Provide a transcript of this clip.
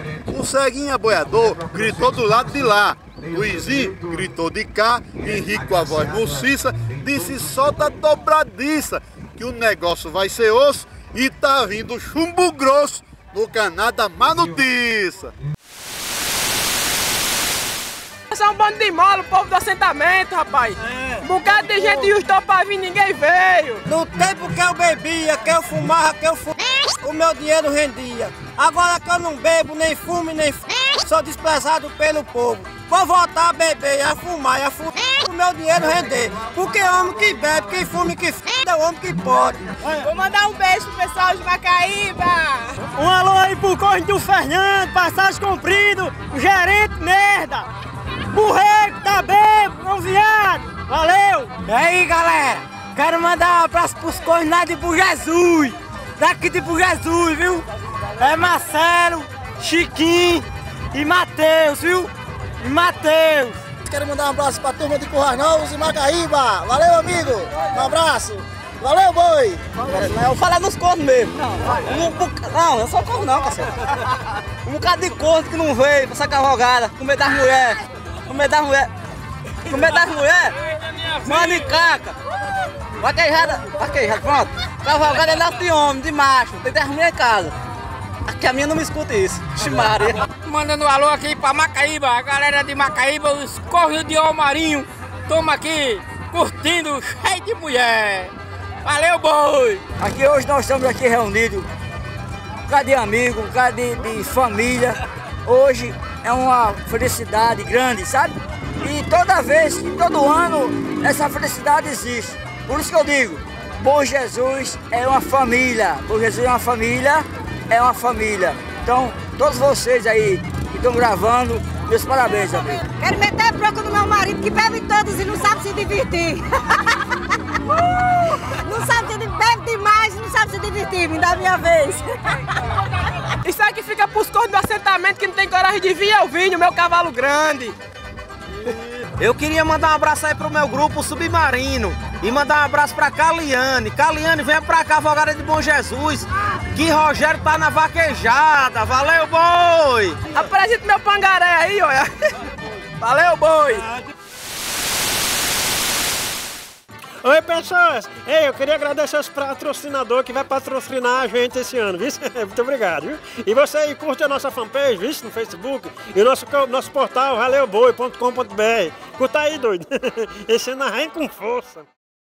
O ceguinha boiador gritou do lado de lá. Luizinho gritou de cá, Henrique com a voz mociça disse: solta a dobradiça, que o negócio vai ser osso e tá vindo chumbo grosso no canal da Má Notícia. É um bando de mola, o povo do assentamento, rapaz. Um bocado de gente justou pra vir, ninguém veio. No tempo que eu bebia, que eu fumava, o meu dinheiro rendia. Agora que eu não bebo, nem fumo, sou desprezado pelo povo. Vou voltar a beber, a fumar, o meu dinheiro render. Porque homem que bebe, que fuma, que é o homem que pode. Vou mandar um beijo pro pessoal de Macaíba. Um alô aí pro Corre do Fernando, Passagem Comprido, o gerente merda. Burreco, tá bebo, não viado. Valeu! E aí, galera? Quero mandar um abraço pros coordenados de Bom Jesus. Daqui de Bom Jesus, viu? É Marcelo, Chiquinho e Matheus, viu? E Matheus. Quero mandar um abraço pra turma de Currais Novos e Macaíba. Valeu, amigo. Um abraço. Valeu, boi. Eu falei nos cornos mesmo. Não, eu sou corno não, cacete. Um bocado de corno que não veio pra essa cavalgada, com medo das mulheres. Com medo das mulheres. Com medo das mulheres. Manicaca. Vaquejada, pronto. Cavalgada é nosso de homem, de macho. Tem 10 mulheres em casa. Aqui a minha não me escuta isso. Ximaria. Mandando um alô aqui pra Macaíba, a galera de Macaíba, os Correios de Almarinho. Toma aqui, curtindo, cheio de mulher. Valeu, boi! Aqui hoje nós estamos aqui reunidos, um bocado de amigo, um bocado de família. Hoje é uma felicidade grande, sabe? E toda vez, todo ano, essa felicidade existe. Por isso que eu digo, Bom Jesus é uma família. Bom Jesus é uma família, Então, todos vocês aí que estão gravando, meus parabéns, amigo. Quero meter bronca no meu marido que bebe todos e não sabe se divertir. Não sabe se bebe demais e não sabe se divertir, me dá a minha vez. Isso aqui fica pros cornos do assentamento que não tem coragem de vir, eu vim, o meu cavalo grande. Eu queria mandar um abraço aí pro meu grupo Submarino e mandar um abraço pra Caliane. Caliane, venha pra Cavalgada de Bom Jesus, que Rogério tá na vaquejada. Valeu, boi! Apresenta meu pangaré aí, olha. Valeu, boi! Oi, pessoas! Ei, eu queria agradecer aos patrocinadores que vai patrocinar a gente esse ano, viu? Muito obrigado, viu? E você aí, curte a nossa fanpage, viu? No Facebook e o nosso portal valeuboi.com.br. Curta aí, doido! Esse ano vem com força!